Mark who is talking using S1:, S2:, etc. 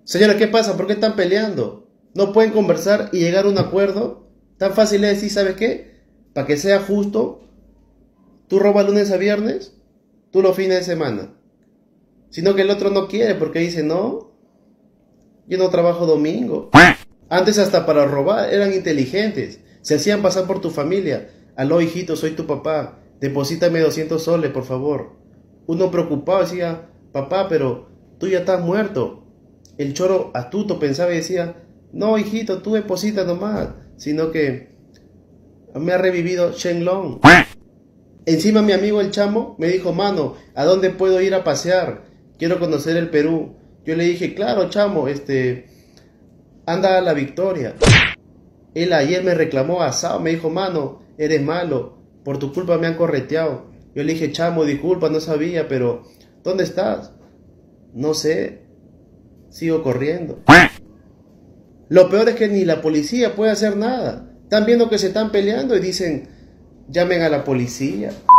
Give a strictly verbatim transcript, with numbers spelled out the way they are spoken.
S1: Señora, ¿qué pasa? ¿Por qué están peleando? ¿No pueden conversar y llegar a un acuerdo? Tan fácil es decir, ¿sabes qué? Para que sea justo, tú robas lunes a viernes, tú los fines de semana. Sino que el otro no quiere porque dice, no, yo no trabajo domingo. Antes hasta para robar eran inteligentes. Se hacían pasar por tu familia. Aló, hijito, soy tu papá. Deposítame doscientos soles, por favor. Uno preocupado decía, papá, pero tú ya estás muerto. El choro astuto pensaba y decía, no, hijito, tú deposita nomás. Sino que me ha revivido Shenlong. Encima mi amigo el chamo me dijo, mano, ¿a dónde puedo ir a pasear? Quiero conocer el Perú. Yo le dije, claro, chamo, este, anda a la Victoria. Él ayer me reclamó asado, me dijo, mano, eres malo, por tu culpa me han correteado. Yo le dije, chamo, disculpa, no sabía, pero ¿dónde estás? No sé, sigo corriendo. Lo peor es que ni la policía puede hacer nada. Están viendo que se están peleando y dicen, llamen a la policía.